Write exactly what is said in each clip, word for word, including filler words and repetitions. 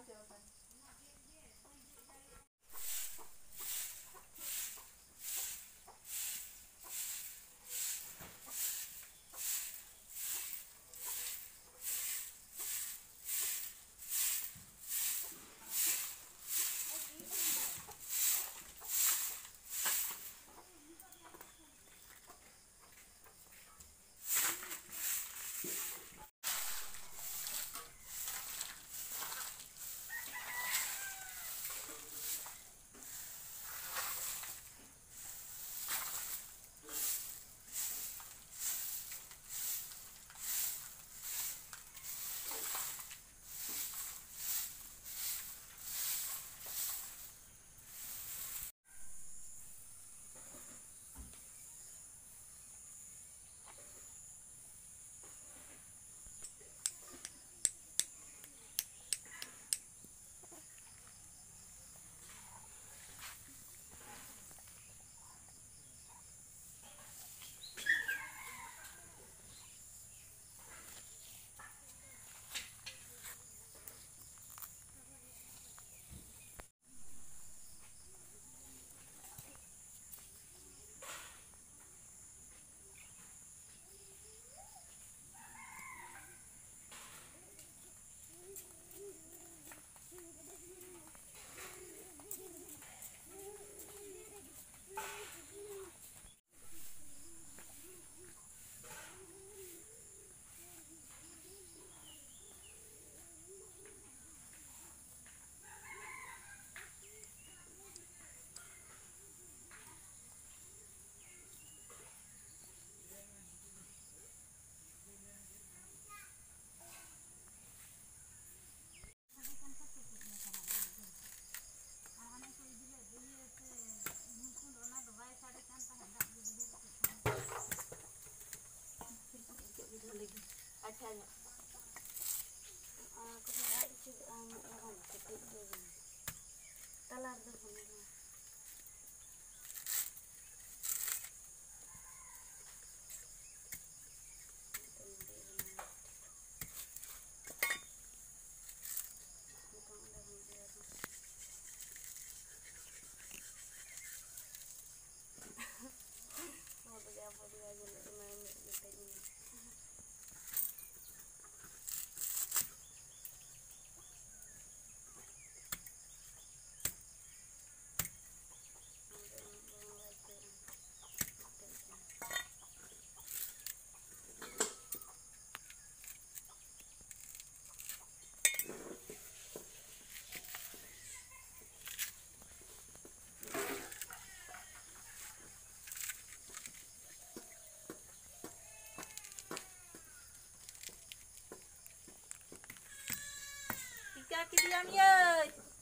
Kaki diam ya.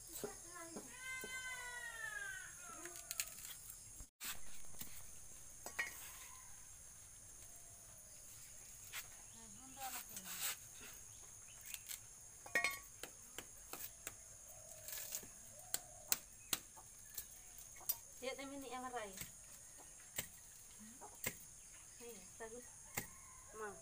Lihat ini yang rai. Nih, bagus. Mau.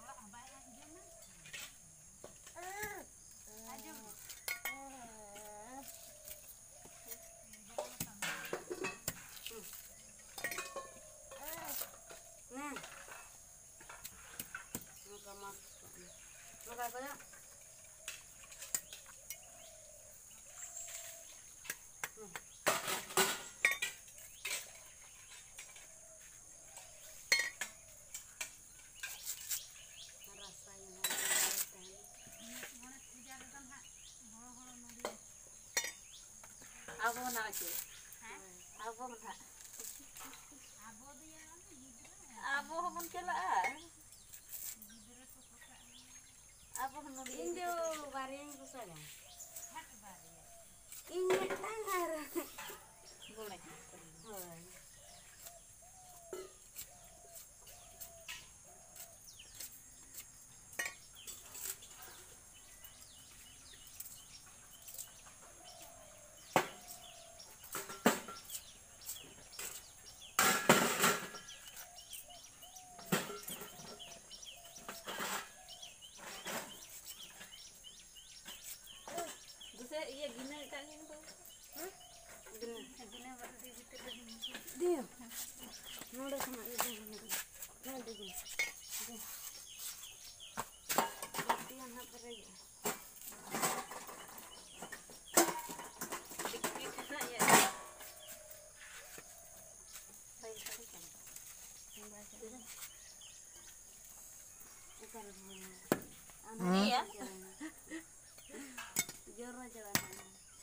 Banyak. Hmm. Abo nak je. Abo nak. Abo dia abo pun kelak. Apa hendak Indo bareng kusana? Hak bareng. Ini tangar. Boleh. Boleh. iya gini tak gini tuh. Gini, gini baru di situ lagi. Dia. Nol sama itu gini. Nol gini. Berarti yang apa lagi? Dikit nak ya. Baik sekali kan. Membaca. Bukan. Aman ya. Joro jalanan.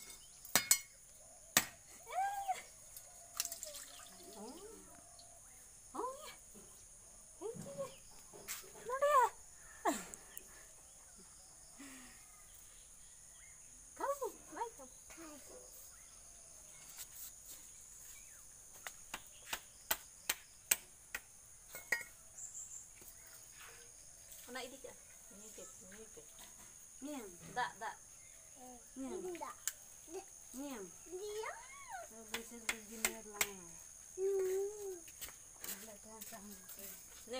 Nak ini ke? Ini ke, ini ke. Niam, tak, tak. Niam, tak. Niam. Dia. Bisa begini lang. Hmm. Belakang sang. Nih.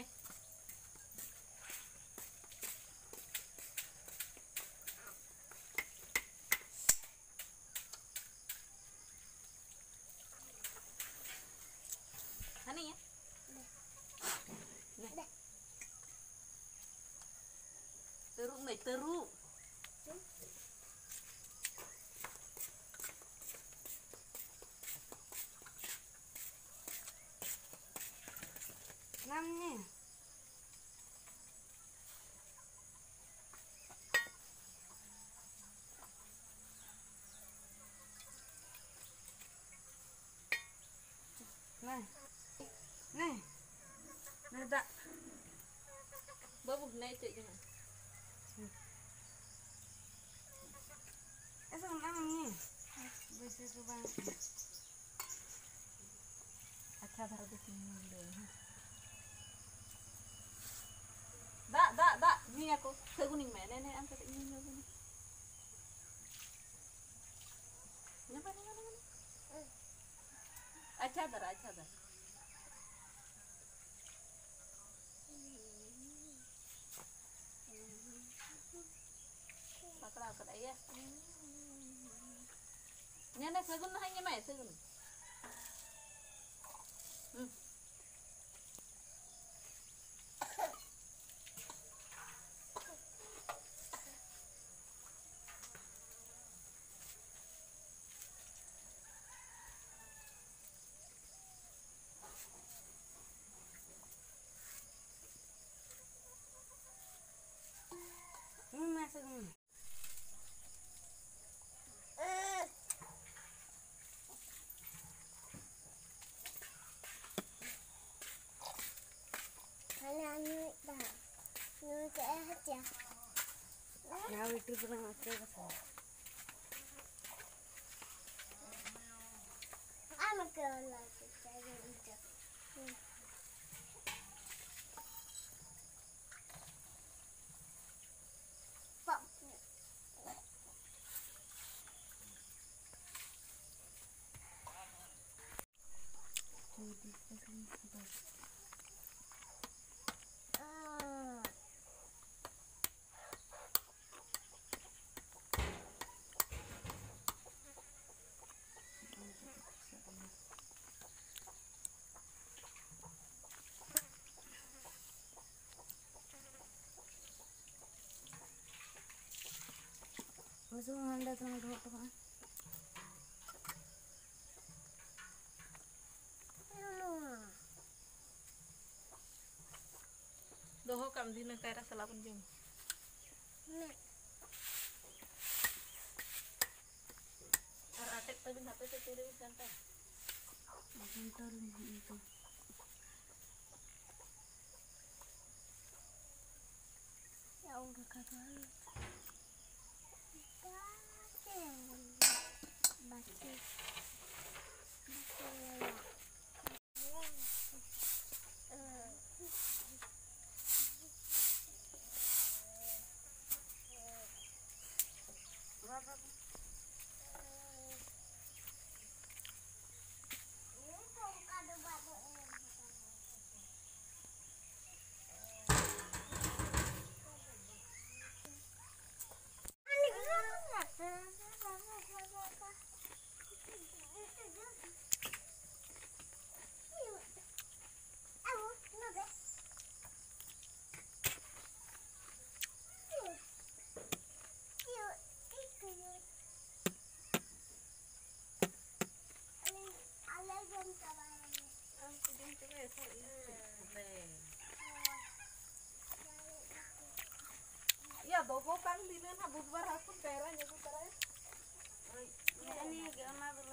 Hani ya? Nih. Nih. Teruk nih, teruk. Namanya. Nah. Nih. Nah, tak. Babu naik cek jangan. Eh, namanya. Bisa coba. Acha baru di sini dulu. Dak, dak, dak. Ini aku seguning mana nih angkat ini dulu. Ini apa nih? Acha bar, acha bar. Pakra pakra ya. Nyana segun hanya mai segun. Hmm. Ini masuk ini. Nah, itu pernah masuk ke sana. Anak kelas saya itu. Pak. Jadi sekarang masuk anda tengah dua tengah. Doho kam di negara selapun jeng. Aratek tapi nggak bisa tidur santai. Santai itu. Ya udah kata. Baca. Bobo pang di na bubar hapon pera nya ko tara. Ini ge ona